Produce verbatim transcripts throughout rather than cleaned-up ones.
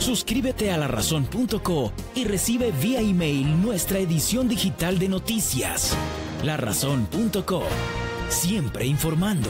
Suscríbete a la razón punto co y recibe vía email nuestra edición digital de noticias. la razón punto co, siempre informando.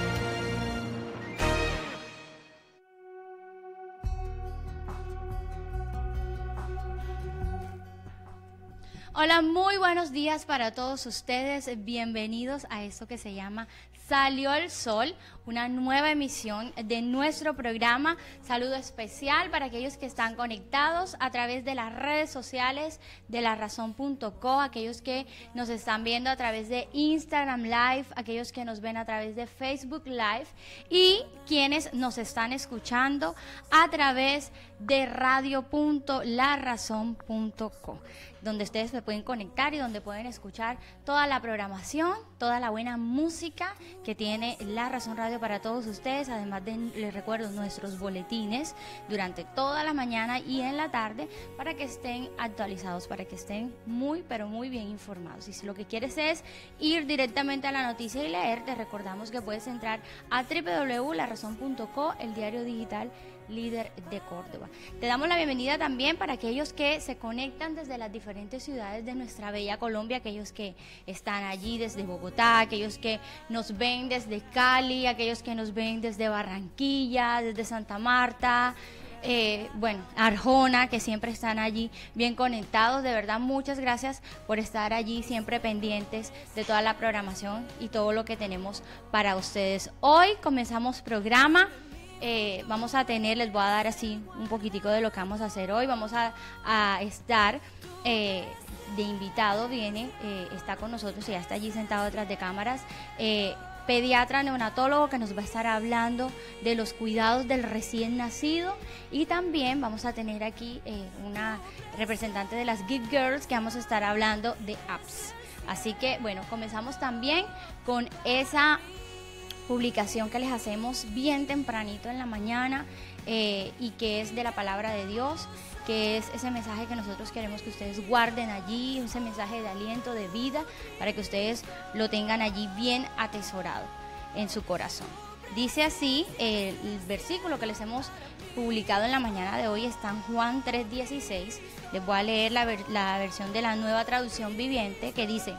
Hola, muy buenos días para todos ustedes. Bienvenidos a esto que se llama Salió el Sol, una nueva emisión de nuestro programa. Saludo especial para aquellos que están conectados a través de las redes sociales de la razón punto co, aquellos que nos están viendo a través de Instagram Live, aquellos que nos ven a través de Facebook Live y quienes nos están escuchando a través de radio punto la razón punto co, donde ustedes se pueden conectar y donde pueden escuchar toda la programación, toda la buena música que tiene La Razón Radio para todos ustedes. Además de, les recuerdo, nuestros boletines durante toda la mañana y en la tarde para que estén actualizados, para que estén muy, pero muy bien informados. Y si lo que quieres es ir directamente a la noticia y leer, te recordamos que puedes entrar a doble u doble u doble u punto la razón punto co, el diario digital líder de Córdoba. Te damos la bienvenida también para aquellos que se conectan desde las diferentes ciudades de nuestra bella Colombia, aquellos que están allí desde Bogotá, aquellos que nos ven desde Cali, aquellos que nos ven desde Barranquilla, desde Santa Marta, eh, bueno, Arjona, que siempre están allí bien conectados. De verdad, muchas gracias por estar allí siempre pendientes de toda la programación y todo lo que tenemos para ustedes. Hoy comenzamos programa. Eh, vamos a tener, les voy a dar así un poquitico de lo que vamos a hacer hoy. Vamos a, a estar eh, de invitado, viene, eh, está con nosotros y ya está allí sentado detrás de cámaras, eh, pediatra neonatólogo, que nos va a estar hablando de los cuidados del recién nacido. Y también vamos a tener aquí eh, una representante de las Geek Girls, que vamos a estar hablando de apps. Así que bueno, comenzamos también con esa publicación que les hacemos bien tempranito en la mañana, eh, y que es de la palabra de Dios, que es ese mensaje que nosotros queremos que ustedes guarden allí, ese mensaje de aliento, de vida, para que ustedes lo tengan allí bien atesorado en su corazón. Dice así, eh, el versículo que les hemos publicado en la mañana de hoy está en Juan tres dieciséis. Les voy a leer la, ver, la versión de la Nueva Traducción Viviente, que dice: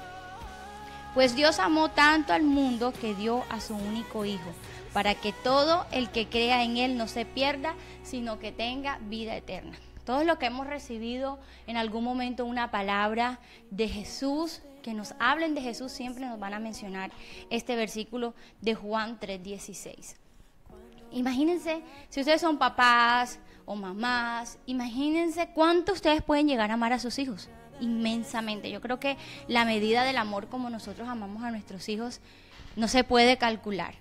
pues Dios amó tanto al mundo que dio a su único Hijo, para que todo el que crea en Él no se pierda, sino que tenga vida eterna. Todos los que hemos recibido en algún momento una palabra de Jesús, que nos hablen de Jesús, siempre nos van a mencionar este versículo de Juan tres dieciséis. Imagínense, si ustedes son papás o mamás, imagínense cuánto ustedes pueden llegar a amar a sus hijos. Inmensamente. Yo creo que la medida del amor como nosotros amamos a nuestros hijos no se puede calcular.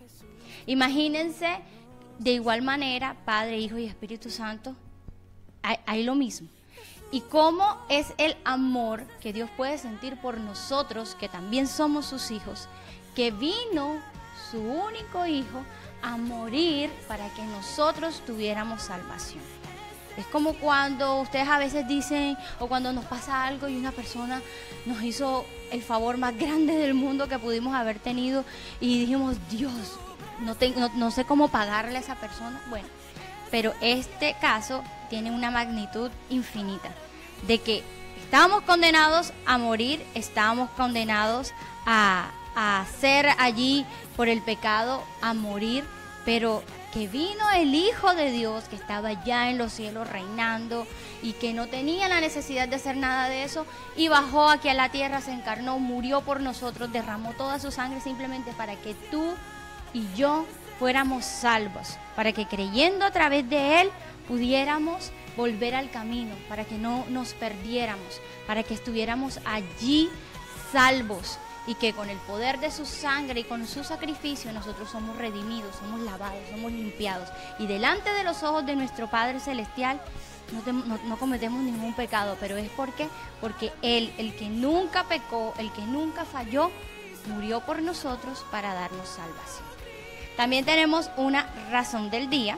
Imagínense de igual manera, Padre, Hijo y Espíritu Santo, hay, hay lo mismo. Y cómo es el amor que Dios puede sentir por nosotros, que también somos sus hijos, que vino su único Hijo a morir para que nosotros tuviéramos salvación. Es como cuando ustedes a veces dicen, o cuando nos pasa algo y una persona nos hizo el favor más grande del mundo que pudimos haber tenido y dijimos, Dios, no, te, no, no sé cómo pagarle a esa persona. Bueno, pero este caso tiene una magnitud infinita, de que estábamos condenados a morir, estábamos condenados a, a ser allí por el pecado, a morir, pero que vino el Hijo de Dios, que estaba ya en los cielos reinando y que no tenía la necesidad de hacer nada de eso, y bajó aquí a la tierra, se encarnó, murió por nosotros, derramó toda su sangre simplemente para que tú y yo fuéramos salvos, para que creyendo a través de Él pudiéramos volver al camino, para que no nos perdiéramos, para que estuviéramos allí salvos, y que con el poder de su sangre y con su sacrificio nosotros somos redimidos, somos lavados, somos limpiados, y delante de los ojos de nuestro Padre Celestial no, te, no, no cometemos ningún pecado. Pero es porque, porque Él, el que nunca pecó, el que nunca falló, murió por nosotros para darnos salvación. También tenemos una razón del día,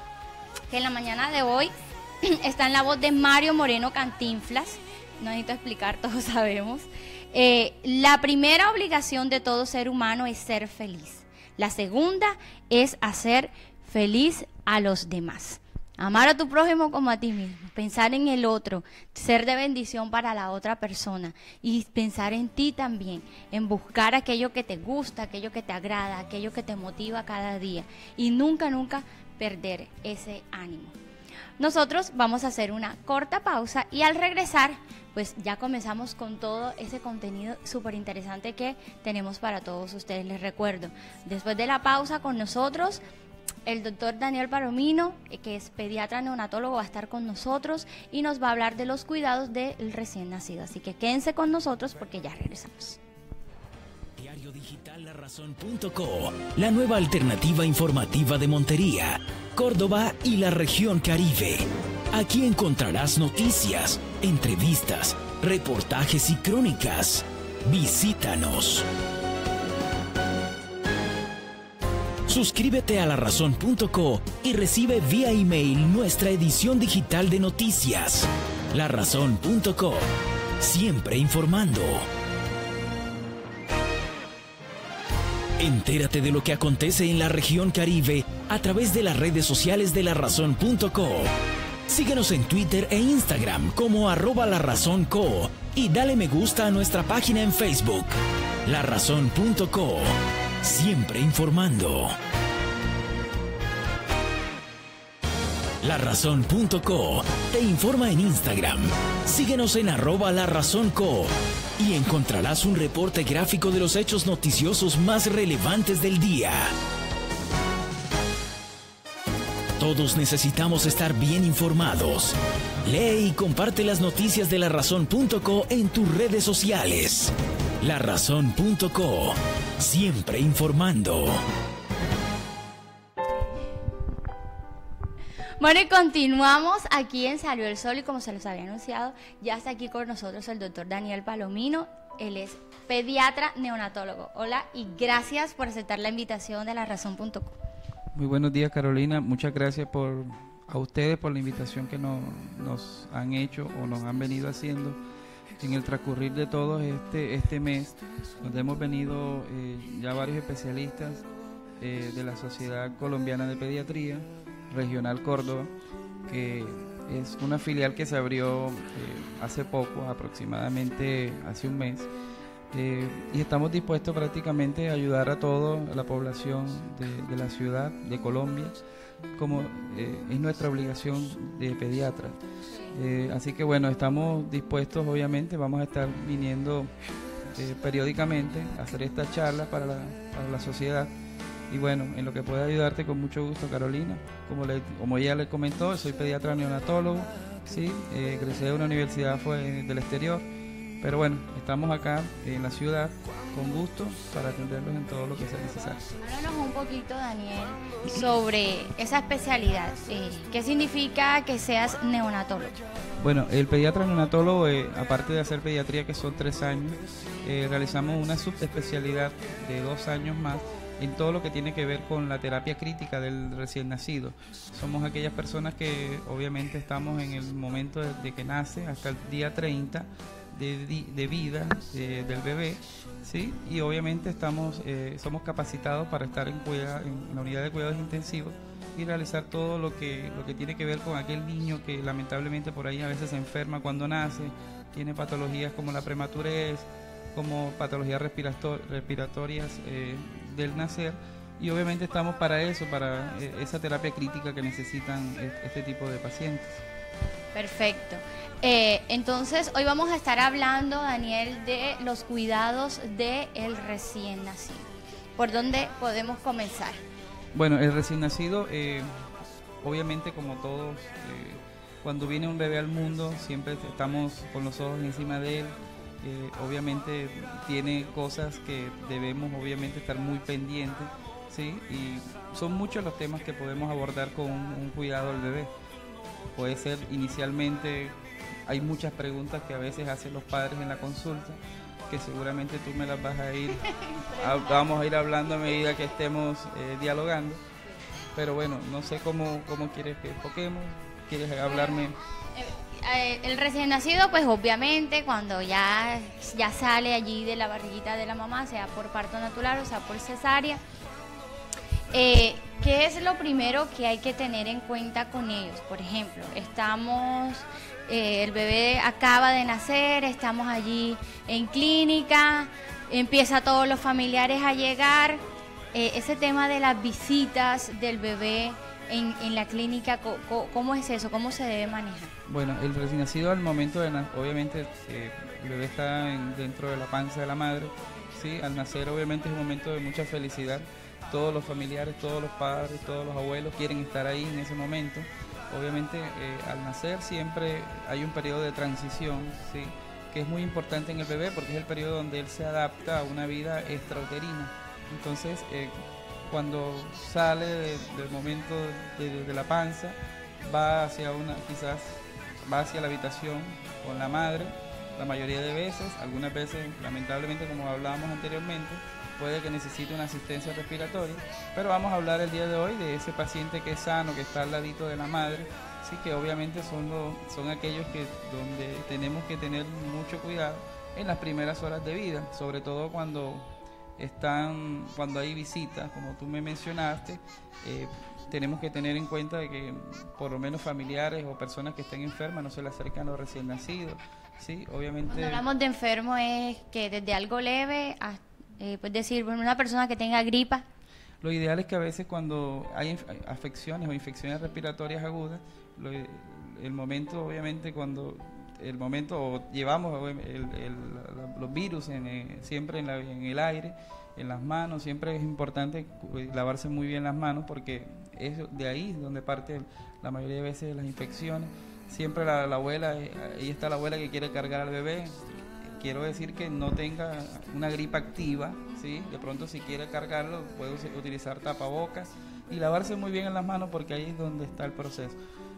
que en la mañana de hoy está en la voz de Mario Moreno Cantinflas. No necesito explicar, todos sabemos. Eh, la primera obligación de todo ser humano es ser feliz. La segunda es hacer feliz a los demás. Amar a tu prójimo como a ti mismo, pensar en el otro, ser de bendición para la otra persona y pensar en ti también, en buscar aquello que te gusta, aquello que te agrada, aquello que te motiva cada día y nunca, nunca perder ese ánimo. Nosotros vamos a hacer una corta pausa y al regresar, pues ya comenzamos con todo ese contenido súper interesante que tenemos para todos ustedes. Les recuerdo, después de la pausa con nosotros, el doctor Daniel Palomino, que es pediatra neonatólogo, va a estar con nosotros y nos va a hablar de los cuidados del recién nacido. Así que quédense con nosotros porque ya regresamos. Diario Digital La Razón punto co, la nueva alternativa informativa de Montería, Córdoba y la región Caribe. Aquí encontrarás noticias, entrevistas, reportajes y crónicas. Visítanos. Suscríbete a La Razón punto co y recibe vía email nuestra edición digital de noticias. La Razón punto co, siempre informando. Entérate de lo que acontece en la región Caribe a través de las redes sociales de La Razón punto co. Síguenos en Twitter e Instagram como arroba La Razón Co y dale me gusta a nuestra página en Facebook. La Razón punto co, siempre informando. La Razón punto co te informa en Instagram. Síguenos en arroba La Razón Co y encontrarás un reporte gráfico de los hechos noticiosos más relevantes del día. Todos necesitamos estar bien informados. Lee y comparte las noticias de La Razón punto co en tus redes sociales. La Razón punto co, siempre informando. Bueno, y continuamos aquí en Salió el Sol y como se los había anunciado, ya está aquí con nosotros el doctor Daniel Palomino. Él es pediatra neonatólogo. Hola y gracias por aceptar la invitación de La Razón punto co. Muy buenos días, Carolina. Muchas gracias por a ustedes por la invitación que nos, nos han hecho o nos han venido haciendo en el transcurrir de todo este, este mes, donde hemos venido eh, ya varios especialistas eh, de la Sociedad Colombiana de Pediatría, Regional Córdoba, que es una filial que se abrió eh, hace poco, aproximadamente hace un mes, eh, y estamos dispuestos prácticamente a ayudar a toda la población de, de la ciudad de Colombia, como eh, es nuestra obligación de pediatra. Eh, así que bueno, estamos dispuestos, obviamente, vamos a estar viniendo eh, periódicamente a hacer estas charlas para la, para la sociedad. Y bueno, en lo que pueda ayudarte con mucho gusto, Carolina. Como, le, como ella le comentó, soy pediatra neonatólogo, ¿sí? eh, egresé de una universidad fue del exterior, pero bueno, estamos acá en la ciudad con gusto para atenderlos en todo lo que sea necesario. Háblanos un poquito, Daniel, sobre esa especialidad. Eh, ¿Qué significa que seas neonatólogo? Bueno, el pediatra neonatólogo, eh, aparte de hacer pediatría, que son tres años, eh, realizamos una subespecialidad de dos años más en todo lo que tiene que ver con la terapia crítica del recién nacido. Somos aquellas personas que obviamente estamos en el momento de, de que nace hasta el día treinta de, de vida de, del bebé, ¿sí? Y obviamente estamos eh, somos capacitados para estar en, cuida, en la unidad de cuidados intensivos y realizar todo lo que, lo que tiene que ver con aquel niño que lamentablemente por ahí a veces se enferma cuando nace, tiene patologías como la prematurez, como patologías respirator respiratorias eh, del nacer, y obviamente estamos para eso, para eh, esa terapia crítica que necesitan eh, este tipo de pacientes. Perfecto. Eh, entonces, hoy vamos a estar hablando, Daniel, de los cuidados del recién nacido. ¿Por dónde podemos comenzar? Bueno, el recién nacido, eh, obviamente como todos, eh, cuando viene un bebé al mundo, siempre estamos con los ojos encima de él. Eh, obviamente tiene cosas que debemos obviamente estar muy pendientes, ¿sí? Y son muchos los temas que podemos abordar con un, un cuidado del bebé. Puede ser inicialmente, hay muchas preguntas que a veces hacen los padres en la consulta, que seguramente tú me las vas a ir, a, vamos a ir hablando a medida que estemos eh, dialogando, pero bueno, no sé cómo, cómo quieres que enfoquemos, quieres hablarme. Eh, el recién nacido, pues obviamente cuando ya, ya sale allí de la barriguita de la mamá, sea por parto natural o sea por cesárea, Eh, ¿Qué es lo primero que hay que tener en cuenta con ellos? Por ejemplo, estamos, eh, el bebé acaba de nacer, estamos allí en clínica, empieza todos los familiares a llegar, eh, ese tema de las visitas del bebé en, en la clínica, ¿cómo, ¿cómo es eso? ¿Cómo se debe manejar? Bueno, el recién nacido al momento de nacer, obviamente eh, el bebé está en, dentro de la panza de la madre, ¿sí? Al nacer obviamente es un momento de mucha felicidad. Todos los familiares, todos los padres, todos los abuelos quieren estar ahí en ese momento. Obviamente eh, al nacer siempre hay un periodo de transición, ¿sí? Que es muy importante en el bebé porque es el periodo donde él se adapta a una vida extrauterina. Entonces eh, cuando sale de, del momento de, de la panza, va hacia una, quizás va hacia la habitación con la madre, la mayoría de veces, algunas veces lamentablemente como hablábamos anteriormente, puede que necesite una asistencia respiratoria, pero vamos a hablar el día de hoy de ese paciente que es sano, que está al ladito de la madre, sí, que obviamente son, los, son aquellos que donde tenemos que tener mucho cuidado en las primeras horas de vida, sobre todo cuando están, cuando hay visitas, como tú me mencionaste, eh, tenemos que tener en cuenta de que por lo menos familiares o personas que estén enfermas no se le acercan a los recién nacidos, sí, obviamente. Cuando hablamos de enfermo es que desde algo leve hasta Eh, pues decir, una persona que tenga gripa. Lo ideal es que a veces cuando hay afecciones o infecciones respiratorias agudas, lo, el momento obviamente cuando el momento o llevamos el, el, los virus en, eh, siempre en, la, en el aire, en las manos, siempre es importante lavarse muy bien las manos porque es de ahí donde parte la mayoría de veces de las infecciones. Siempre la, la abuela, ahí está la abuela que quiere cargar al bebé. Quiero decir que no tenga una gripa activa, ¿sí? De pronto si quiere cargarlo puede utilizar tapabocas y lavarse muy bien en las manos porque ahí es donde está el proceso.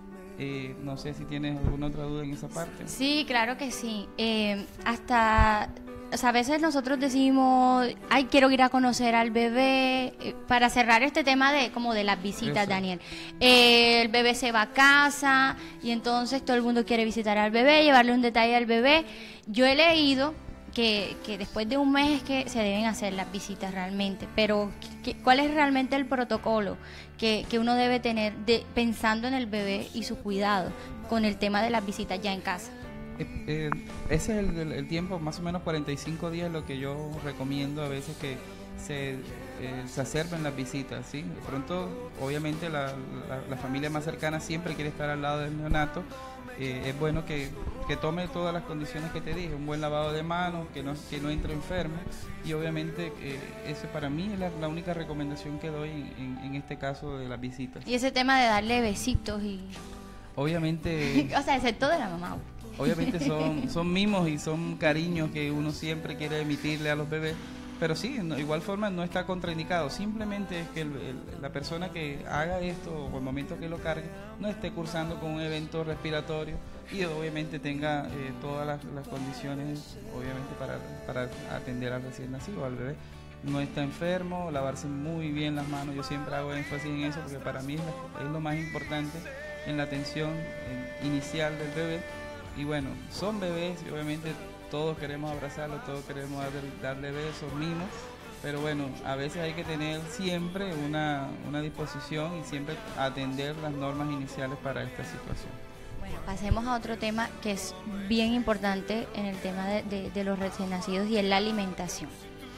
Eh, no sé si tienes alguna otra duda en esa parte. Sí, claro que sí. Eh, hasta, o sea, a veces nosotros decimos, ay, quiero ir a conocer al bebé, eh, para cerrar este tema de como de las visitas, Eso. Daniel. Eh, el bebé se va a casa y entonces todo el mundo quiere visitar al bebé, llevarle un detalle al bebé. Yo he leído que, que después de un mes es que se deben hacer las visitas realmente, pero ¿qué, ¿cuál es realmente el protocolo que, que uno debe tener de, pensando en el bebé y su cuidado con el tema de las visitas ya en casa? Eh, eh, ese es el, el, el tiempo, más o menos cuarenta y cinco días, lo que yo recomiendo a veces que se, eh, se acerquen las visitas, ¿sí? De pronto, obviamente la, la, la familia más cercana siempre quiere estar al lado del neonato. Eh, es bueno que, que tome todas las condiciones que te dije, un buen lavado de manos, que no, que no entre enfermo y obviamente eh, eso para mí es la, la única recomendación que doy en, en, en este caso de las visitas. Y ese tema de darle besitos y... Obviamente... o sea, excepto de la mamá. Obviamente son, son mimos y son cariños que uno siempre quiere emitirle a los bebés, pero sí, de igual forma no está contraindicado, simplemente es que el, el, la persona que haga esto o el momento que lo cargue no esté cursando con un evento respiratorio y obviamente tenga eh, todas las, las condiciones obviamente para, para atender al recién nacido, al bebé. No está enfermo, lavarse muy bien las manos, yo siempre hago énfasis en eso porque para mí es, la, es lo más importante en la atención en, inicial del bebé. Y bueno, son bebés y obviamente todos queremos abrazarlos, todos queremos darle, darle besos, mimos, pero bueno, a veces hay que tener siempre una, una disposición y siempre atender las normas iniciales para esta situación. Bueno, pasemos a otro tema que es bien importante en el tema de, de, de los recién nacidos y es la alimentación.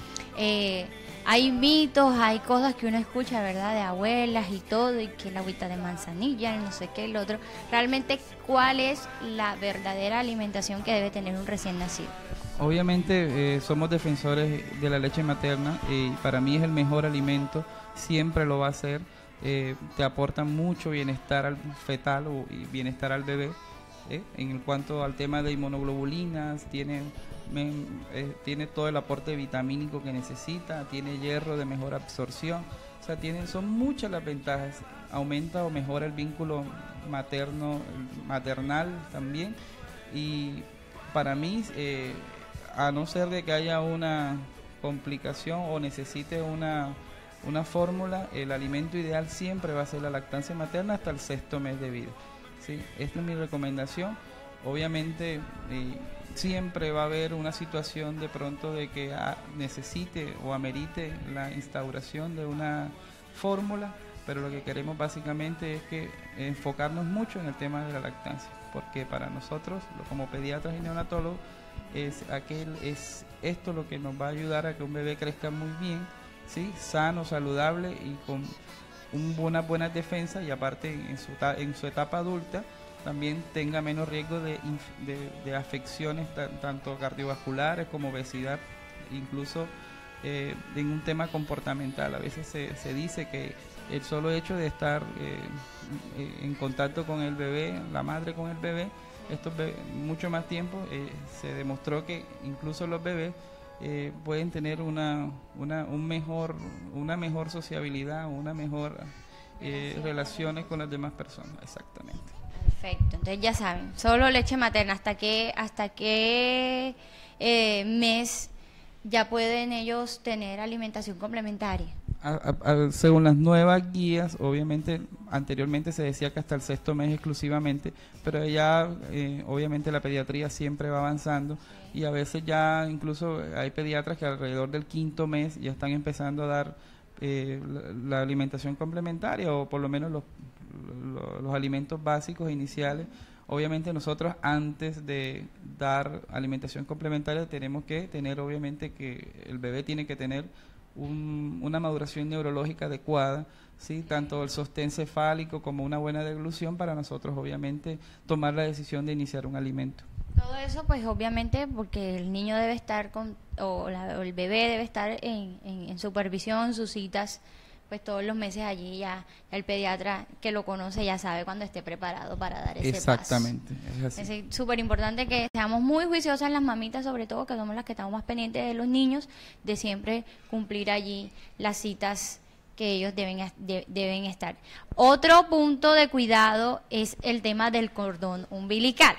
Eh, hay mitos, hay cosas que uno escucha, ¿verdad? De abuelas y todo, y que la agüita de manzanilla, y no sé qué, el otro. Realmente, ¿cuál es la verdadera alimentación que debe tener un recién nacido? Obviamente eh, somos defensores de la leche materna y para mí es el mejor alimento, siempre lo va a ser. Eh, te aporta mucho bienestar al fetal o y bienestar al bebé. Eh, en cuanto al tema de inmunoglobulinas, tiene... Me, eh, tiene todo el aporte vitamínico que necesita, tiene hierro de mejor absorción, o sea, tiene, son muchas las ventajas, aumenta o mejora el vínculo materno, maternal también, y para mí, eh, a no ser de que haya una complicación o necesite una, una fórmula, el alimento ideal siempre va a ser la lactancia materna hasta el sexto mes de vida, ¿sí? Esta es mi recomendación, obviamente, eh, siempre va a haber una situación de pronto de que a, necesite o amerite la instauración de una fórmula, pero lo que queremos básicamente es que enfocarnos mucho en el tema de la lactancia, porque para nosotros, como pediatras y neonatólogos, es aquel es esto lo que nos va a ayudar a que un bebé crezca muy bien, ¿sí? Sano, saludable y con un, una buena defensa, y aparte en su, en su etapa adulta también tenga menos riesgo de, de, de afecciones tanto cardiovasculares como obesidad, incluso eh, en un tema comportamental. A veces se, se dice que el solo hecho de estar eh, en contacto con el bebé, la madre con el bebé, esto mucho más tiempo, eh, se demostró que incluso los bebés eh, pueden tener una, una, un mejor, una mejor sociabilidad, una mejor eh, relaciones con las demás personas. Exactamente. Perfecto, entonces ya saben, solo leche materna. ¿Hasta qué, hasta qué eh, mes ya pueden ellos tener alimentación complementaria? A, a, a, según las nuevas guías, obviamente anteriormente se decía que hasta el sexto mes exclusivamente, pero ya eh, obviamente la pediatría siempre va avanzando y a veces ya incluso hay pediatras que alrededor del quinto mes ya están empezando a dar eh, la, la alimentación complementaria, o por lo menos los, los, los alimentos básicos iniciales. Obviamente nosotros antes de dar alimentación complementaria tenemos que tener, obviamente que el bebé tiene que tener un, una maduración neurológica adecuada, ¿sí? Tanto el sostén cefálico como una buena deglución para nosotros obviamente tomar la decisión de iniciar un alimento. Todo eso pues obviamente porque el niño debe estar con, o, la, o el bebé debe estar en, en, en supervisión, sus citas pues todos los meses allí, ya el pediatra que lo conoce ya sabe cuando esté preparado para dar ese Exactamente, paso. Es así. Es súper importante que seamos muy juiciosas las mamitas, sobre todo que somos las que estamos más pendientes de los niños, de siempre cumplir allí las citas que ellos deben, de, deben estar. Otro punto de cuidado es el tema del cordón umbilical,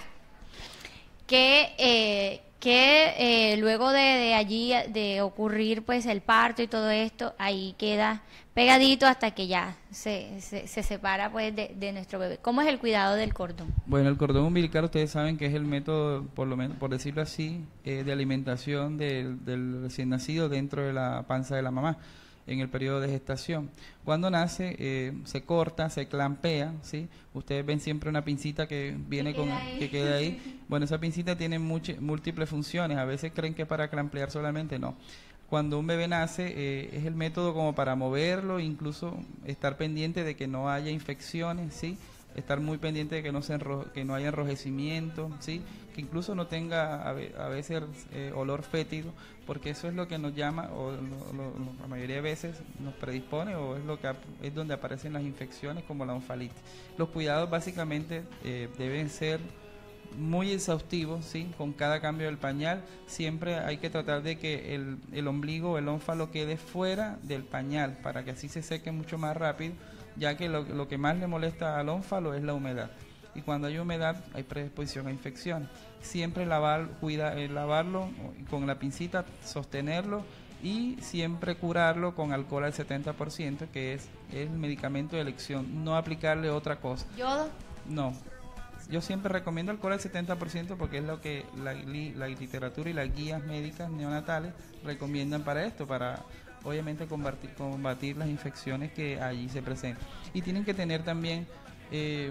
que eh, que eh, luego de, de allí de ocurrir pues el parto y todo esto, ahí queda pegadito hasta que ya se, se, se separa pues de, de nuestro bebé. ¿Cómo es el cuidado del cordón? Bueno, el cordón umbilical ustedes saben que es el método, por lo menos por decirlo así, eh, de alimentación del, del recién nacido dentro de la panza de la mamá en el periodo de gestación. Cuando nace, eh, se corta, se clampea, ¿sí? Ustedes ven siempre una pincita que viene con, que queda ahí. Bueno, esa pincita tiene much, múltiples funciones. A veces creen que es para clampear solamente, no. Cuando un bebé nace, eh, es el método como para moverlo, incluso estar pendiente de que no haya infecciones, ¿sí? Estar muy pendiente de que no se enro que no haya enrojecimiento, ¿sí? Que incluso no tenga a, ve a veces eh, olor fétido, porque eso es lo que nos llama, o lo, lo, la mayoría de veces nos predispone, o es lo que es donde aparecen las infecciones como la onfalitis. Los cuidados básicamente eh, deben ser muy exhaustivos, ¿sí? Con cada cambio del pañal siempre hay que tratar de que el, el ombligo o el ónfalo quede fuera del pañal para que así se seque mucho más rápido, ya que lo, lo que más le molesta al ónfalo es la humedad, y cuando hay humedad hay predisposición a infecciones. Siempre lavar, cuida, eh, lavarlo con la pincita, sostenerlo y siempre curarlo con alcohol al setenta por ciento, que es el medicamento de elección, no aplicarle otra cosa. ¿Yodo? No. Yo siempre recomiendo alcohol al setenta por ciento porque es lo que la, la literatura y las guías médicas neonatales recomiendan para esto, para obviamente combatir, combatir las infecciones que allí se presentan. Y tienen que tener también, eh,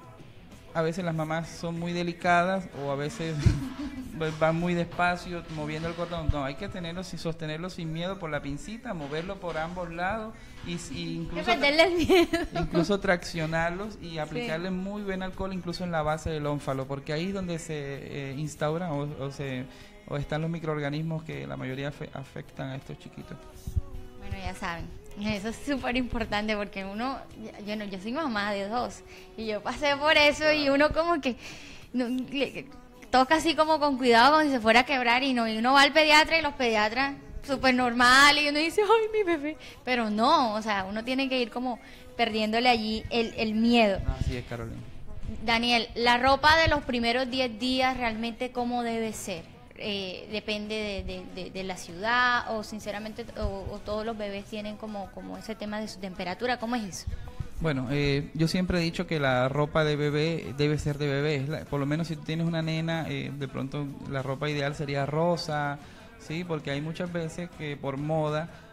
a veces las mamás son muy delicadas o a veces van muy despacio moviendo el cordón. No, hay que tenerlo sin sostenerlo sin miedo por la pincita, moverlo por ambos lados y, y incluso, perderle el miedo. incluso traccionarlos y aplicarle sí. muy buen alcohol incluso en la base del ónfalo, porque ahí es donde se eh, instauran o, o, se, o están los microorganismos que la mayoría fe, afectan a estos chiquitos. Bueno, ya saben, eso es súper importante porque uno, yo, no, yo soy mamá de dos y yo pasé por eso y uno como que no, le, toca así como con cuidado como si se fuera a quebrar y no, y uno va al pediatra y los pediatras súper normal y uno dice, ay, mi bebé, pero no, o sea, uno tiene que ir como perdiéndole allí el, el miedo. Así es, Carolina. Daniel, la ropa de los primeros diez días realmente cómo debe ser. Eh, depende de, de, de, de la ciudad o sinceramente o, o todos los bebés tienen como, como ese tema de su temperatura, ¿cómo es eso? Bueno, eh, yo siempre he dicho que la ropa de bebé debe ser de bebé, es la, por lo menos si tú tienes una nena, eh, de pronto la ropa ideal sería rosa, sí, porque hay muchas veces que por moda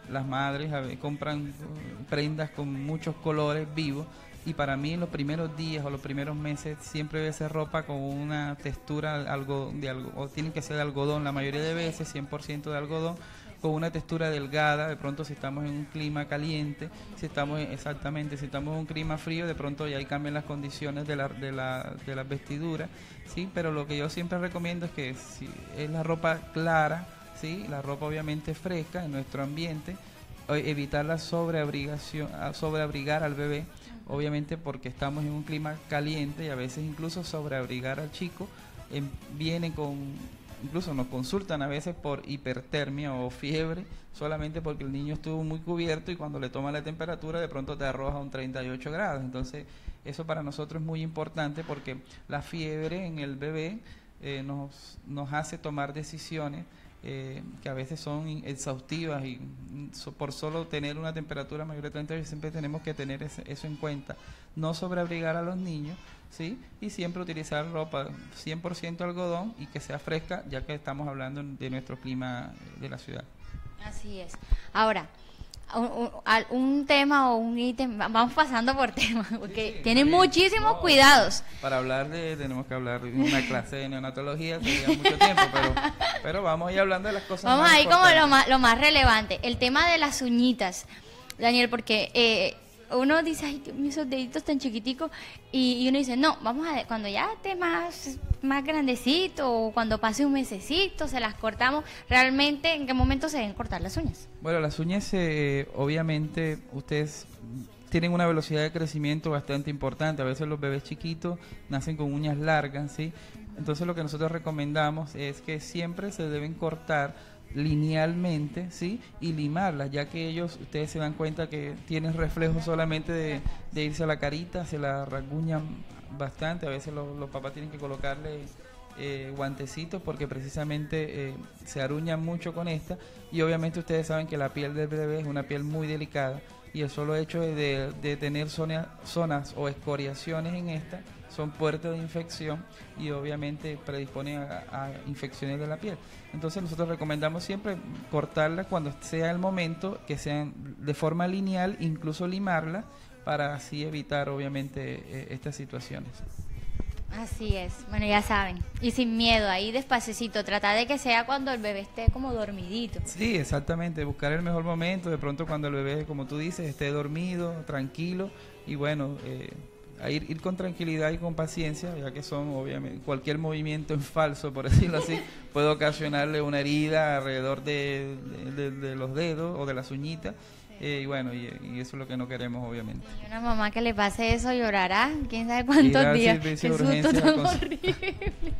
las madres a ver, compran prendas con muchos colores vivos, y para mí en los primeros días o los primeros meses siempre debe ser ropa con una textura algo de algo, o tiene que ser de algodón, la mayoría de veces cien por ciento de algodón, con una textura delgada. De pronto si estamos en un clima caliente, si estamos en, exactamente, si estamos en un clima frío, de pronto ya ahí cambian las condiciones de la de la de las vestiduras, sí, pero lo que yo siempre recomiendo es que si es la ropa clara, sí, la ropa obviamente fresca en nuestro ambiente, evitar la sobreabrigación, sobreabrigar al bebé, obviamente porque estamos en un clima caliente, y a veces incluso sobreabrigar al chico, eh, viene con, incluso nos consultan a veces por hipertermia o fiebre, solamente porque el niño estuvo muy cubierto y cuando le toman la temperatura de pronto te arroja un treinta y ocho grados. Entonces eso para nosotros es muy importante, porque la fiebre en el bebé eh, nos, nos hace tomar decisiones Eh, que a veces son exhaustivas, y so, por solo tener una temperatura mayor de treinta, siempre tenemos que tener ese, eso en cuenta, no sobreabrigar a los niños, ¿sí? Y siempre utilizar ropa cien por ciento algodón y que sea fresca, ya que estamos hablando de nuestro clima de la ciudad. Así es. Ahora, un, un, un tema o un ítem, vamos pasando por temas, porque sí, sí, tienen sí, muchísimos no, cuidados. Para hablar de, tenemos que hablar de una clase de neonatología, sería mucho tiempo, pero, pero vamos a ir hablando de las cosas vamos más ahí como lo más, lo más relevante, el tema de las uñitas, Daniel, porque eh, uno dice, ay, Dios mío, esos deditos tan chiquiticos, y, y uno dice, no, vamos a, cuando ya esté más, más grandecito, o cuando pase un mesecito, se las cortamos. ¿Realmente en qué momento se deben cortar las uñas? Bueno, las uñas, eh, obviamente, ustedes tienen una velocidad de crecimiento bastante importante. A veces los bebés chiquitos nacen con uñas largas, ¿sí? Entonces lo que nosotros recomendamos es que siempre se deben cortar linealmente, ¿sí? Y limarlas, ya que ellos, ustedes se dan cuenta que tienen reflejos solamente de, de irse a la carita, se la rasguñan bastante. A veces los, los papás tienen que colocarle eh, guantecitos, porque precisamente eh, se aruñan mucho con esta, y obviamente ustedes saben que la piel del bebé es una piel muy delicada, y el solo hecho de, de, de tener zona, zonas o escoriaciones en esta son puertas de infección, y obviamente predisponen a, a infecciones de la piel. Entonces nosotros recomendamos siempre cortarla cuando sea el momento, que sean de forma lineal, incluso limarla, para así evitar obviamente eh, estas situaciones. Así es, bueno, ya saben, y sin miedo, ahí despacito, tratar de que sea cuando el bebé esté como dormidito. Sí, exactamente, buscar el mejor momento, de pronto cuando el bebé, como tú dices, esté dormido, tranquilo, y bueno, eh, a ir, ir con tranquilidad y con paciencia, ya que son, obviamente, cualquier movimiento en falso, por decirlo así, puede ocasionarle una herida alrededor de, de, de, de los dedos o de las uñitas. Eh, y bueno, y, y eso es lo que no queremos, obviamente. Y una mamá que le pase eso llorará, quién sabe cuántos días. Qué susto tan horrible.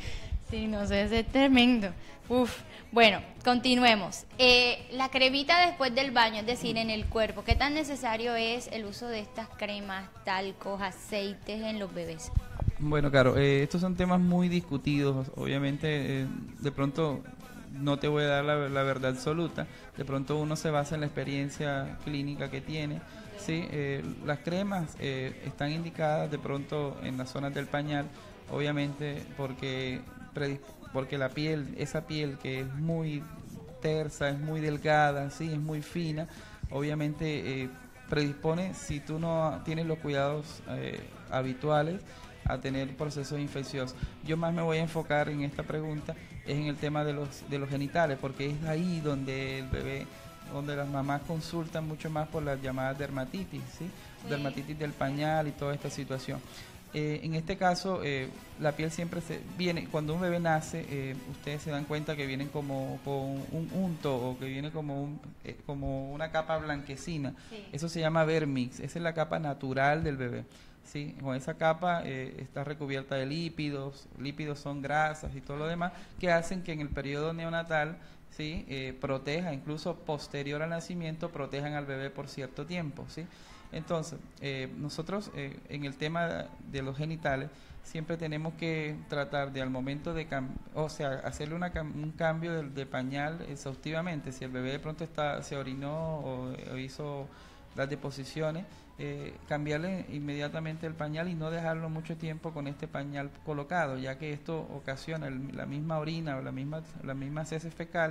Sí, no sé, es tremendo. Uf. Bueno, continuemos. Eh, la cremita después del baño, es decir, en el cuerpo, ¿qué tan necesario es el uso de estas cremas, talcos, aceites en los bebés? Bueno, claro, eh, estos son temas muy discutidos. Obviamente, eh, de pronto no te voy a dar la, la verdad absoluta. De pronto uno se basa en la experiencia clínica que tiene. Sí, eh, las cremas eh, están indicadas de pronto en las zonas del pañal, obviamente porque porque la piel, esa piel que es muy tersa, es muy delgada, sí, es muy fina, obviamente eh, predispone, si tú no tienes los cuidados eh, habituales, a tener procesos infecciosos. Yo más me voy a enfocar en esta pregunta es en el tema de los de los genitales, porque es ahí donde el bebé, donde las mamás consultan mucho más por las llamadas dermatitis, ¿sí? Sí. Dermatitis del pañal y toda esta situación. Eh, en este caso, eh, la piel siempre se viene, cuando un bebé nace, eh, ustedes se dan cuenta que vienen como con un unto, o que viene como un, eh, como una capa blanquecina. Sí. Eso se llama vermix, esa es la capa natural del bebé. Sí, con esa capa eh, está recubierta de lípidos, lípidos son grasas y todo lo demás, que hacen que en el periodo neonatal, sí, eh, proteja, incluso posterior al nacimiento, protejan al bebé por cierto tiempo, sí. Entonces, eh, nosotros eh, en el tema de los genitales siempre tenemos que tratar de al momento de, cam o sea, hacerle una cam un cambio de, de pañal exhaustivamente. Si el bebé de pronto está se orinó o, o hizo las deposiciones, eh, cambiarle inmediatamente el pañal y no dejarlo mucho tiempo con este pañal colocado, ya que esto ocasiona el, la misma orina o la misma, las mismas heces fecales,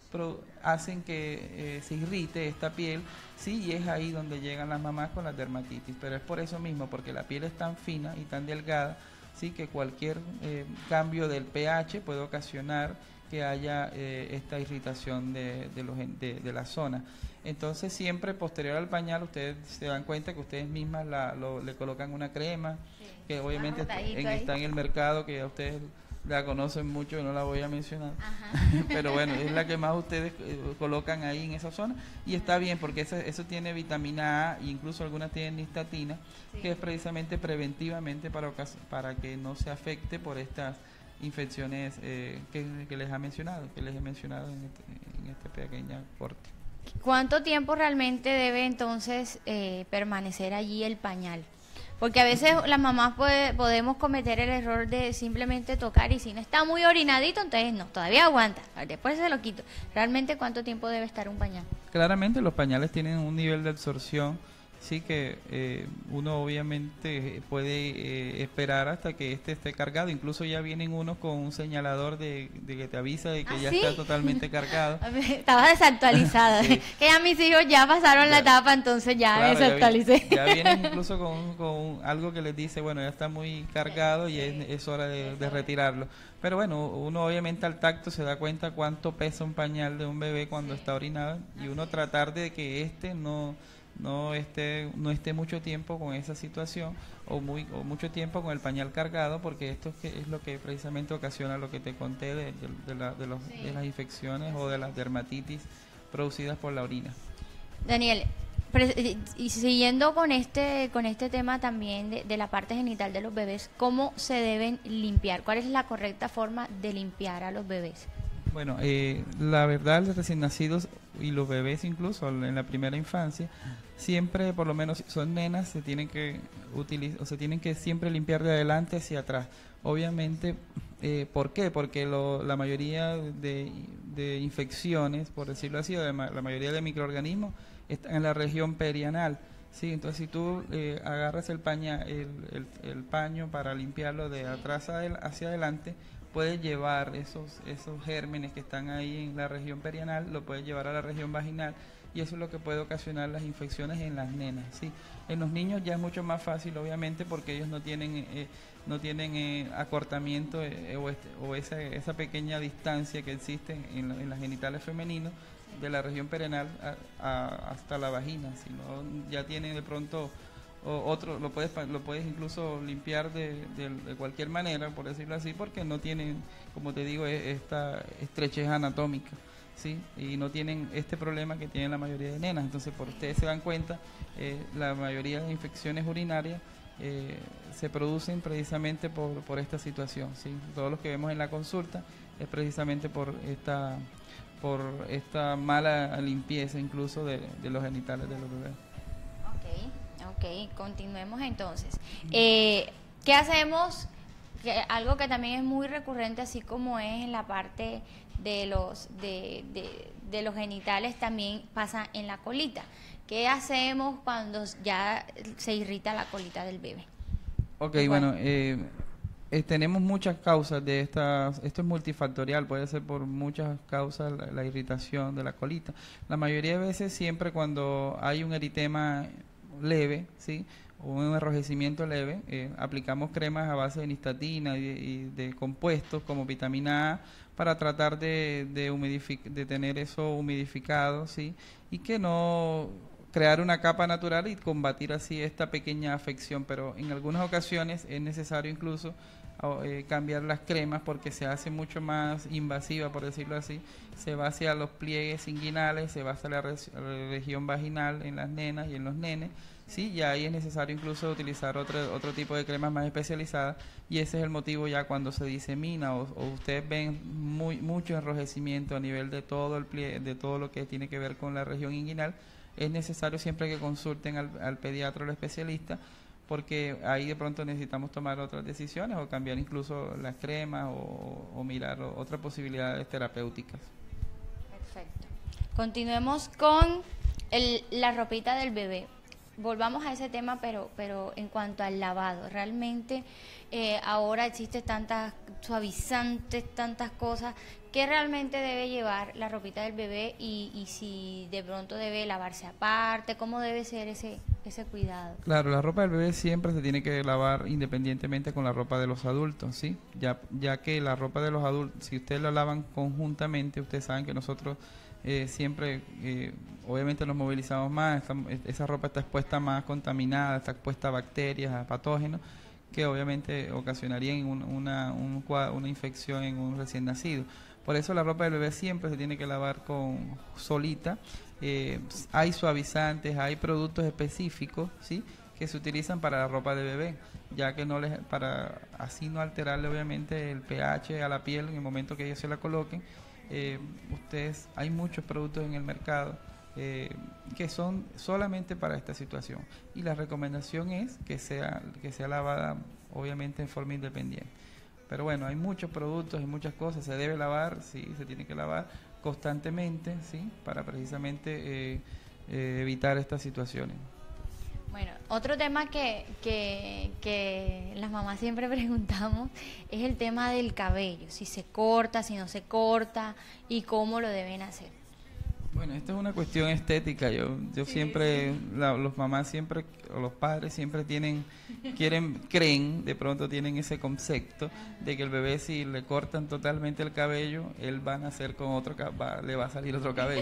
pro, hacen que eh, se irrite esta piel, sí, y es ahí donde llegan las mamás con la dermatitis, pero es por eso mismo, porque la piel es tan fina y tan delgada, sí, que cualquier eh, cambio del pH puede ocasionar que haya eh, esta irritación de, de, los, de, de la zona. Entonces siempre posterior al pañal ustedes se dan cuenta que ustedes mismas la, lo, le colocan una crema, sí, que obviamente está en, está en el mercado, que ya ustedes la conocen mucho y no la voy a mencionar. Pero bueno, es la que más ustedes eh, colocan ahí en esa zona, y está bien porque eso, eso tiene vitamina A, e incluso algunas tienen nistatina, sí, que es precisamente preventivamente para, para que no se afecte por estas infecciones eh, que, que les ha mencionado, que les he mencionado en este, en este pequeño corte. ¿Cuánto tiempo realmente debe entonces eh, permanecer allí el pañal? Porque a veces las mamás puede, podemos cometer el error de simplemente tocar, y si no está muy orinadito, entonces no, todavía aguanta, después se lo quito. ¿Realmente cuánto tiempo debe estar un pañal? Claramente los pañales tienen un nivel de absorción, sí, que eh, uno obviamente puede eh, esperar hasta que este esté cargado. Incluso ya vienen unos con un señalador de, de que te avisa de que ¿Ah, ya sí? está totalmente cargado. Estaba desactualizada. Sí. Que ya mis hijos ya pasaron ya la etapa, entonces ya claro, me desactualicé. Ya, vi, ya vienen incluso con, con algo que les dice, bueno, ya está muy cargado, sí, y es, es hora de, de retirarlo. Pero bueno, uno obviamente al tacto se da cuenta cuánto pesa un pañal de un bebé cuando sí está orinado, y uno tratar de que este no no esté no esté mucho tiempo con esa situación, o muy o mucho tiempo con el pañal cargado, porque esto es, que es lo que precisamente ocasiona lo que te conté de, de, de, la, de, los, sí, de las infecciones o de las dermatitis producidas por la orina. Daniel, y siguiendo con este con este tema también de, de la parte genital de los bebés, ¿cómo se deben limpiar? ¿Cuál es la correcta forma de limpiar a los bebés? Bueno, eh, la verdad, los recién nacidos y los bebés incluso en la primera infancia, siempre, por lo menos si son nenas, se tienen que utilizar, o se tienen que siempre limpiar de adelante hacia atrás. Obviamente, eh, ¿por qué? Porque lo, la mayoría de, de infecciones, por decirlo así, o de ma, la mayoría de microorganismos están en la región perianal. Sí, entonces si tú eh, agarras el, paña, el, el, el paño para limpiarlo de atrás hacia adelante, puedes llevar esos esos gérmenes que están ahí en la región perianal, lo puedes llevar a la región vaginal, y eso es lo que puede ocasionar las infecciones en las nenas. Sí, en los niños ya es mucho más fácil, obviamente, porque ellos no tienen eh, no tienen eh, acortamiento eh, o, este, o esa esa pequeña distancia que existe en, en las genitales femeninos de la región perianal a, a, hasta la vagina, sino ya tienen de pronto o otro, lo puedes lo puedes incluso limpiar de, de, de cualquier manera, por decirlo así, porque no tienen, como te digo, esta estrechez anatómica, ¿sí? Y no tienen este problema que tienen la mayoría de nenas. Entonces, por ustedes se dan cuenta, eh, la mayoría de infecciones urinarias eh, se producen precisamente por, por esta situación, ¿sí? Todos los que vemos en la consulta es precisamente por esta por esta mala limpieza incluso de, de los genitales de los bebés. Ok, continuemos entonces. Eh, ¿Qué hacemos? Que algo que también es muy recurrente, así como es en la parte de los de, de, de los genitales, también pasa en la colita. ¿Qué hacemos cuando ya se irrita la colita del bebé? Ok, bueno, eh, eh, tenemos muchas causas de estas, esto es multifactorial, puede ser por muchas causas la, la irritación de la colita. La mayoría de veces siempre cuando hay un eritema leve, ¿sí? O un enrojecimiento leve, eh, aplicamos cremas a base de nistatina y de, y de compuestos como vitamina A para tratar de, de, humidific de tener eso humidificado, ¿sí? Y que no crear una capa natural y combatir así esta pequeña afección, pero en algunas ocasiones es necesario incluso eh, cambiar las cremas porque se hace mucho más invasiva, por decirlo así, se va hacia los pliegues inguinales, se va hacia la, re la región vaginal en las nenas y en los nenes, sí, y ahí es necesario incluso utilizar otro otro tipo de cremas más especializadas, y ese es el motivo ya cuando se disemina o, o ustedes ven muy mucho enrojecimiento a nivel de todo el pliegue, de todo lo que tiene que ver con la región inguinal. Es necesario siempre que consulten al, al pediatra o al especialista, porque ahí de pronto necesitamos tomar otras decisiones o cambiar incluso las cremas o, o mirar otras posibilidades terapéuticas. Perfecto. Continuemos con el, la ropita del bebé. volvamos a ese tema, pero, pero en cuanto al lavado, realmente eh, ahora existen tantas suavizantes, tantas cosas, ¿qué realmente debe llevar la ropita del bebé y, y si de pronto debe lavarse aparte? ¿Cómo debe ser ese, ese cuidado? Claro, la ropa del bebé siempre se tiene que lavar independientemente con la ropa de los adultos, ¿sí? Ya, ya que la ropa de los adultos, si ustedes la lavan conjuntamente, ustedes saben que nosotros eh, siempre, eh, obviamente nos movilizamos más, esa, esa ropa está expuesta más contaminada, está expuesta a bacterias, a patógenos, que obviamente ocasionarían un, una, un, una infección en un recién nacido. Por eso la ropa del bebé siempre se tiene que lavar con solita. Eh, hay suavizantes, hay productos específicos, ¿sí?, que se utilizan para la ropa de bebé, ya que no les, para así no alterarle obviamente el pH a la piel en el momento que ellos se la coloquen. Eh, ustedes, hay muchos productos en el mercado eh, que son solamente para esta situación, y la recomendación es que sea que sea lavada obviamente en forma independiente. Pero bueno, hay muchos productos y muchas cosas, se debe lavar, sí, se tiene que lavar constantemente, sí, para precisamente eh, eh, evitar estas situaciones. Bueno, otro tema que, que, que las mamás siempre preguntamos es el tema del cabello, si se corta, si no se corta y cómo lo deben hacer. Bueno, esto es una cuestión estética. Yo, yo sí, siempre, sí. La, los mamás siempre, o los padres siempre tienen, quieren, creen, de pronto tienen ese concepto de que el bebé, si le cortan totalmente el cabello, él va a nacer con otro, va, le va a salir otro cabello.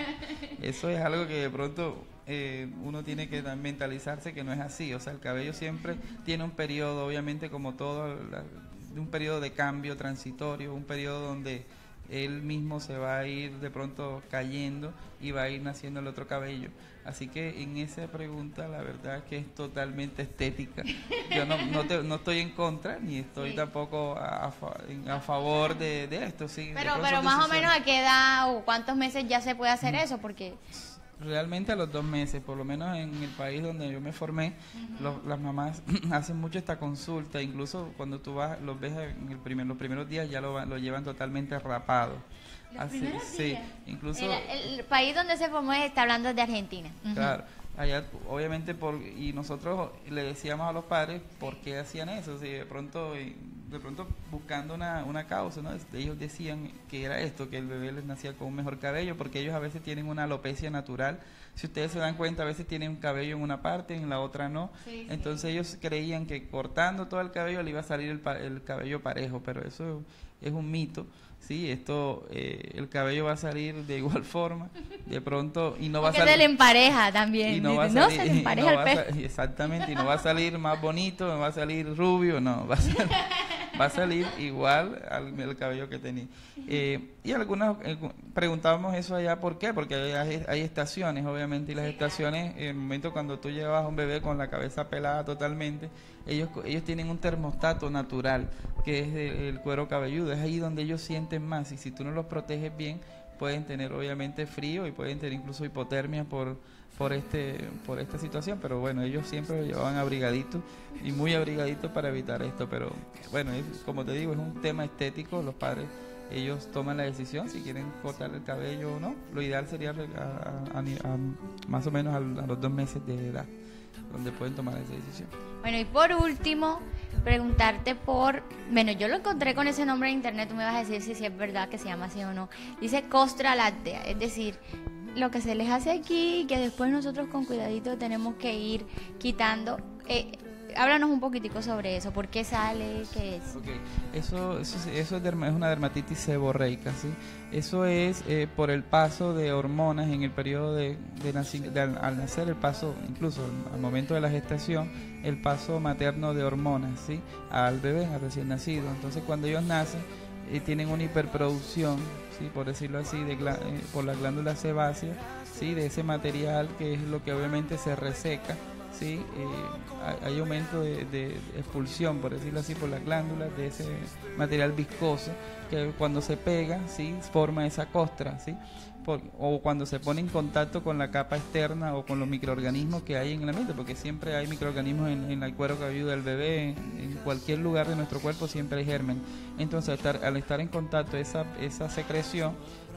Eso es algo que de pronto eh, uno tiene que mentalizarse que no es así. O sea, el cabello siempre tiene un periodo, obviamente como todo, la, un periodo de cambio transitorio, un periodo donde él mismo se va a ir de pronto cayendo y va a ir naciendo el otro cabello. Así que en esa pregunta la verdad que es totalmente estética. Yo no, no, te, no estoy en contra ni estoy sí. tampoco a, a, a favor de, de esto. Sí, pero pero más o menos a qué edad o cuántos meses ya se puede hacer mm. eso, porque... Realmente a los dos meses, por lo menos en el país donde yo me formé, uh-huh. los, las mamás hacen mucho esta consulta, incluso cuando tú vas, los ves en el primer, los primeros días ya lo, lo llevan totalmente rapado. ¿Los Así, primeros sí, días? incluso el, el país donde se formó está hablando de Argentina. Uh-huh. Claro, allá obviamente por y nosotros le decíamos a los padres por qué hacían eso, si de pronto de pronto buscando una, una causa, ¿no? Ellos decían que era esto, que el bebé les nacía con un mejor cabello, porque ellos a veces tienen una alopecia natural. Si ustedes se dan cuenta, a veces tienen un cabello en una parte, en la otra no. Sí, Entonces sí. ellos creían que cortando todo el cabello le iba a salir el, el cabello parejo, pero eso es un mito. Sí, esto, eh, el cabello va a salir de igual forma, de pronto, y no va a salir... se le empareja también, y no, va a salir, no se le empareja no el pelo. Exactamente, y no va a salir más bonito, no va a salir rubio, no, va a salir, va a salir igual al, al cabello que tenía. Eh, y algunas, eh, preguntábamos eso allá, ¿por qué? Porque hay, hay estaciones, obviamente, y las sí, estaciones, en el momento cuando tú llevas a un bebé con la cabeza pelada totalmente, ellos ellos tienen un termostato natural, que es el, el cuero cabelludo, es ahí donde ellos sienten más, y si tú no los proteges bien, pueden tener obviamente frío y pueden tener incluso hipotermia por por este por esta situación, pero bueno, ellos siempre lo llevaban abrigaditos y muy abrigaditos para evitar esto, pero bueno, es, como te digo, es un tema estético, los padres ellos toman la decisión si quieren cortar el cabello o no. Lo ideal sería a, a, a, a, más o menos a, a los dos meses de edad, donde pueden tomar esa decisión. Bueno, y por último, preguntarte por... Bueno, yo lo encontré con ese nombre en internet, tú me vas a decir si, si es verdad que se llama así o no. Dice costra láctea, es decir, lo que se les hace aquí, que después nosotros con cuidadito tenemos que ir quitando... Eh, háblanos un poquitico sobre eso, ¿por qué sale? ¿Qué es? Okay. Eso, eso, eso es, derma, es una dermatitis seborreica, ¿sí? Eso es eh, por el paso de hormonas en el periodo de, de, naci, de al, al nacer, el paso, incluso al momento de la gestación, el paso materno de hormonas, ¿sí? Al bebé, al recién nacido. Entonces cuando ellos nacen, eh, tienen una hiperproducción, ¿sí? Por decirlo así, de, eh, por la glándula sebácea, ¿sí? De ese material que es lo que obviamente se reseca. Sí, eh, hay aumento de, de expulsión, por decirlo así, por las glándulas de ese material viscoso que cuando se pega, sí, forma esa costra, sí, por, o cuando se pone en contacto con la capa externa o con los microorganismos que hay en el ambiente, porque siempre hay microorganismos en, en el cuero cabelludo del bebé, en, en cualquier lugar de nuestro cuerpo siempre hay germen. Entonces, al estar, al estar en contacto esa esa secreción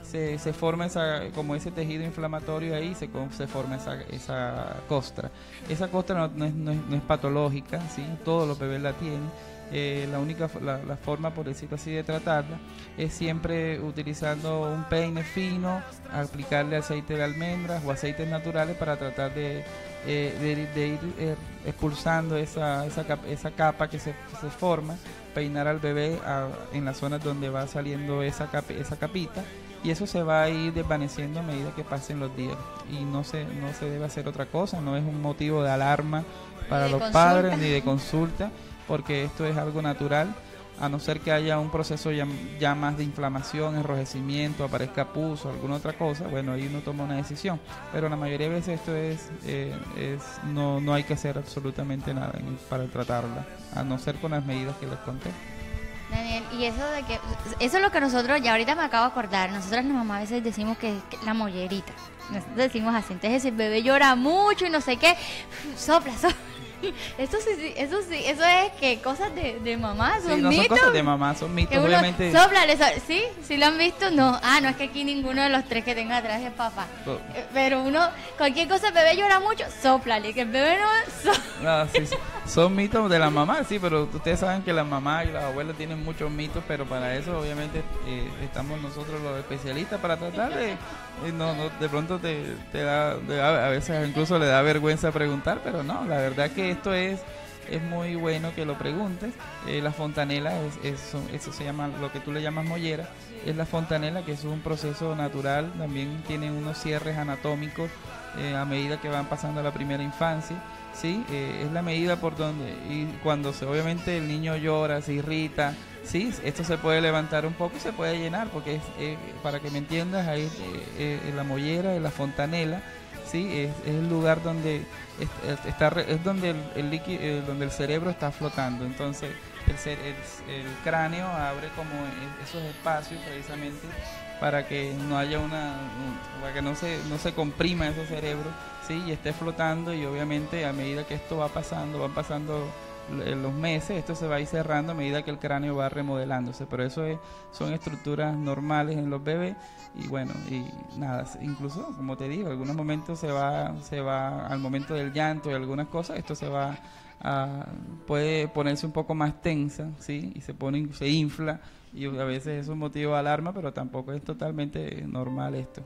se, se forma esa, como ese tejido inflamatorio ahí, se, se forma esa, esa costra. Esa costra no, no, es, no, es, no es patológica, ¿sí? Todos los bebés la tienen. Eh, la única la, la forma, por decirlo así, de tratarla es siempre utilizando un peine fino, aplicarle aceite de almendras o aceites naturales para tratar de, eh, de, de ir eh, expulsando esa, esa, capa, esa capa que se, se forma, peinar al bebé a, en las zonas donde va saliendo esa, cap, esa capita, y eso se va a ir desvaneciendo a medida que pasen los días, y no se, no se debe hacer otra cosa, no es un motivo de alarma para los consulta. padres ni de consulta, porque esto es algo natural, a no ser que haya un proceso ya, ya más de inflamación, enrojecimiento, aparezca pus o alguna otra cosa, bueno, ahí uno toma una decisión, pero la mayoría de veces esto es, eh, es no, no hay que hacer absolutamente nada para tratarla, a no ser con las medidas que les conté. Daniel, y eso de que, eso es lo que nosotros, ya ahorita me acabo de acordar, nosotras las mamás a veces decimos que, que la mollerita, nosotros decimos así, entonces si el bebé llora mucho y no sé qué, sopla, sopla. Eso sí, eso sí, eso es que cosas de, de mamá, son sí, no mitos. Son cosas de mamá, son mitos, uno, obviamente. Sóplale, so, ¿sí? ¿Sí lo han visto? No. Ah, no es que aquí ninguno de los tres que tenga atrás es papá. Oh. Pero uno, cualquier cosa, el bebé llora mucho, sóplale, que el bebé no... no sí, sí. Son mitos de la mamá, sí, pero ustedes saben que las mamás y las abuelas tienen muchos mitos, pero para eso obviamente eh, estamos nosotros los especialistas para tratar de... Eh, no, no, de pronto te, te da, de, a veces incluso le da vergüenza preguntar, pero no, la verdad que esto es es muy bueno que lo preguntes. Eh, la fontanela es, es eso se llama, lo que tú le llamas mollera, es la fontanela, que es un proceso natural, también tiene unos cierres anatómicos eh, a medida que van pasando la primera infancia, sí, eh, es la medida por donde, y cuando se, obviamente el niño llora, se irrita, sí, esto se puede levantar un poco y se puede llenar, porque es, eh, para que me entiendas, ahí eh, eh, la mollera, la fontanela, sí, es, es el lugar donde es, está, es donde el, el líquido, eh, donde el cerebro está flotando. Entonces el, cer, el, el cráneo abre como esos espacios precisamente para que no haya una, un, para que no se no se comprima ese cerebro, sí, y esté flotando, y obviamente a medida que esto va pasando, van pasando los meses, esto se va a ir cerrando a medida que el cráneo va remodelándose, pero eso es, son estructuras normales en los bebés, y bueno, y nada, incluso como te digo, en algunos momentos se va, se va al momento del llanto y algunas cosas, esto se va a, puede ponerse un poco más tensa, sí, y se pone, se infla, y a veces es un motivo de alarma, pero tampoco es totalmente normal esto.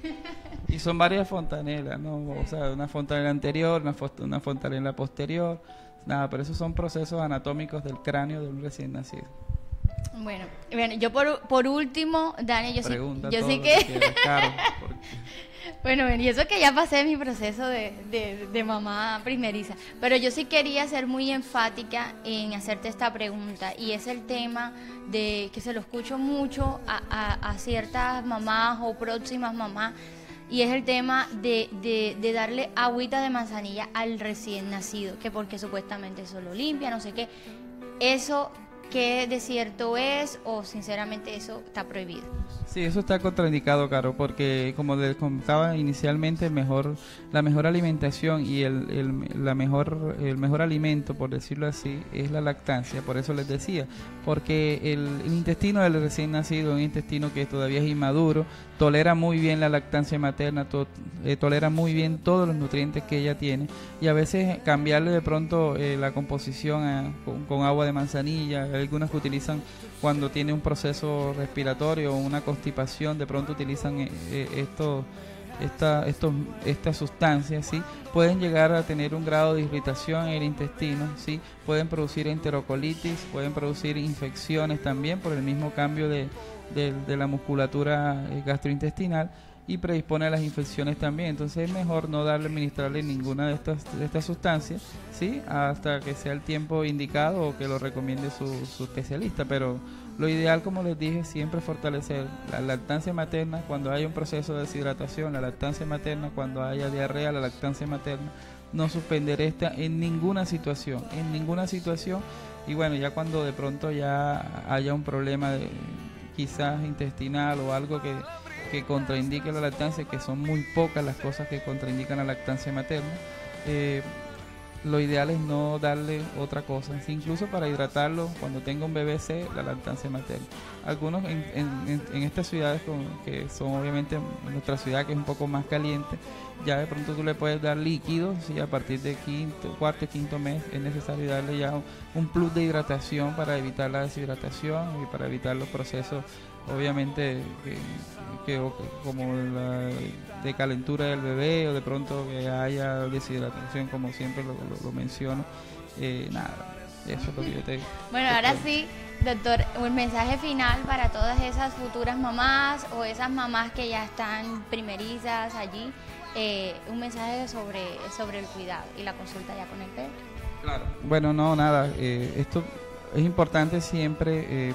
Y son varias fontanelas, ¿no? O sea, una fontanela anterior, una, una fontanela posterior. Nada, pero esos son procesos anatómicos del cráneo de un recién nacido. Bueno, bueno, yo por, por último, Dani, yo Pregunta sí, yo sí lo que... que quieras, Caro, porque... Bueno, y eso que ya pasé mi proceso de, de, de mamá primeriza, pero yo sí quería ser muy enfática en hacerte esta pregunta, y es el tema de que se lo escucho mucho a, a, a ciertas mamás o próximas mamás, y es el tema de, de, de darle agüita de manzanilla al recién nacido, que porque supuestamente eso lo limpia, no sé qué. Eso, ¿qué de cierto es, o sinceramente eso está prohibido? Sí, eso está contraindicado, Caro, porque como les contaba inicialmente, mejor, la mejor alimentación y el, el, la mejor, el mejor alimento, por decirlo así, es la lactancia. Por eso les decía, porque el, el intestino del recién nacido es un intestino que todavía es inmaduro, tolera muy bien la lactancia materna, to, eh, tolera muy bien todos los nutrientes que ella tiene, y a veces cambiarle de pronto eh, la composición a, con, con agua de manzanilla, hay algunas que utilizan cuando tiene un proceso respiratorio o una constipación, de pronto utilizan eh, eh, esto, esta, estos, estas sustancias, ¿sí? Pueden llegar a tener un grado de irritación en el intestino, ¿sí? Pueden producir enterocolitis, pueden producir infecciones también por el mismo cambio de, de, de la musculatura gastrointestinal, y predispone a las infecciones también. Entonces es mejor no darle, administrarle ninguna de estas, de estas sustancias, ¿sí? Hasta que sea el tiempo indicado o que lo recomiende su, su especialista. Pero lo ideal, como les dije, siempre es fortalecer la lactancia materna cuando haya un proceso de deshidratación, la lactancia materna cuando haya diarrea, la lactancia materna, no suspender esta en ninguna situación, en ninguna situación. Y bueno, ya cuando de pronto ya haya un problema de, quizás intestinal o algo que que contraindique la lactancia, que son muy pocas las cosas que contraindican la lactancia materna, eh, lo ideal es no darle otra cosa, incluso para hidratarlo cuando tenga un bebé C, la lactancia materna. Algunos en, en, en estas ciudades con, que son obviamente en nuestra ciudad que es un poco más caliente, ya de pronto tú le puedes dar líquidos, ¿sí? A partir de quinto, cuarto y quinto mes es necesario darle ya un, un plus de hidratación para evitar la deshidratación y para evitar los procesos obviamente que, que, como la de calentura del bebé o de pronto que haya deshidratación, como siempre lo, lo, lo menciono. Eh, nada, eso es lo que yo te digo. Bueno, ahora sí, doctor, un mensaje final para todas esas futuras mamás o esas mamás que ya están primerizas allí, eh, un mensaje sobre, sobre el cuidado y la consulta ya con el pediatra. Claro. Bueno, no, nada, eh, esto es importante siempre. Eh,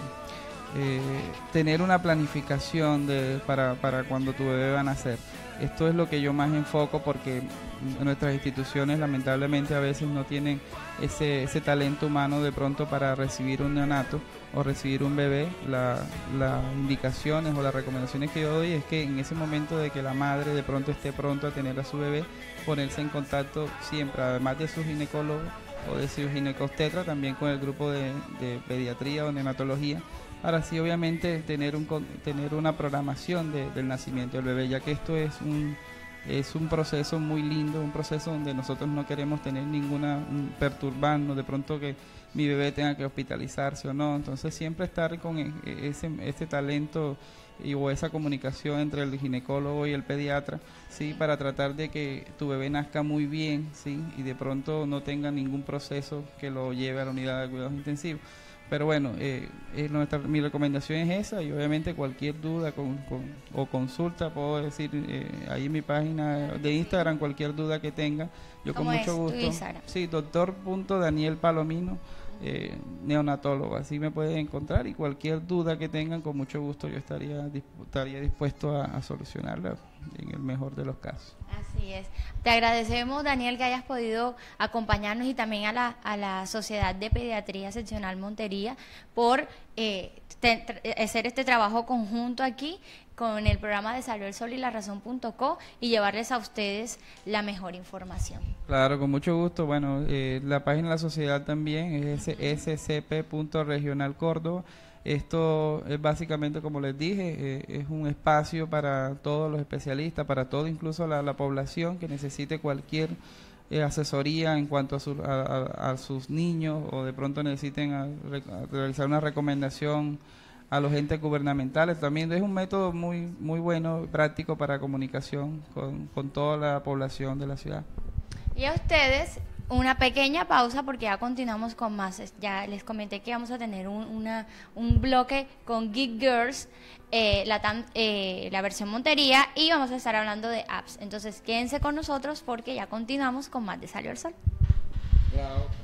Eh, tener una planificación de, para, para cuando tu bebé va a nacer. Esto es lo que yo más enfoco porque nuestras instituciones lamentablemente a veces no tienen ese, ese talento humano de pronto para recibir un neonato o recibir un bebé. La, las indicaciones o las recomendaciones que yo doy es que en ese momento de que la madre de pronto esté pronto a tener a su bebé, ponerse en contacto siempre, además de su ginecólogo o de su ginecobstetra, también con el grupo de, de pediatría o neonatología, para así obviamente tener un tener una programación de, del nacimiento del bebé, ya que esto es un es un proceso muy lindo, un proceso donde nosotros no queremos tener ninguna un, perturbarnos de pronto que mi bebé tenga que hospitalizarse o no. Entonces siempre estar con ese ese talento y o esa comunicación entre el ginecólogo y el pediatra, sí, para tratar de que tu bebé nazca muy bien, sí, y de pronto no tenga ningún proceso que lo lleve a la unidad de cuidados intensivos. Pero bueno, eh, eh, nuestra, mi recomendación es esa, y obviamente cualquier duda con, con, o consulta, puedo decir eh, ahí en mi página de Instagram, cualquier duda que tenga, yo con mucho gusto. Sí, doctor punto Daniel Palomino, eh, neonatólogo, así me pueden encontrar, y cualquier duda que tengan, con mucho gusto yo estaría, estaría dispuesto a, a solucionarla en el mejor de los casos. Así es. Te agradecemos, Daniel, que hayas podido acompañarnos, y también a la, a la Sociedad de Pediatría Seccional Montería por eh, te, hacer este trabajo conjunto aquí con el programa de Salió el Sol y la Razón punto co y llevarles a ustedes la mejor información. Claro, con mucho gusto. Bueno, eh, la página de la sociedad también es s c p punto regional córdoba. Esto es básicamente, como les dije, eh, es un espacio para todos los especialistas, para todo, incluso la, la población que necesite cualquier eh, asesoría en cuanto a, su, a, a, a sus niños, o de pronto necesiten a, a realizar una recomendación a los entes gubernamentales. También es un método muy muy bueno, práctico para comunicación con, con toda la población de la ciudad. Y a ustedes, una pequeña pausa porque ya continuamos con más. Ya les comenté que vamos a tener un, una, un bloque con Geek Girls, eh, la, tam, eh, la versión Montería, y vamos a estar hablando de apps. Entonces quédense con nosotros porque ya continuamos con más de Salió el Sol. Wow.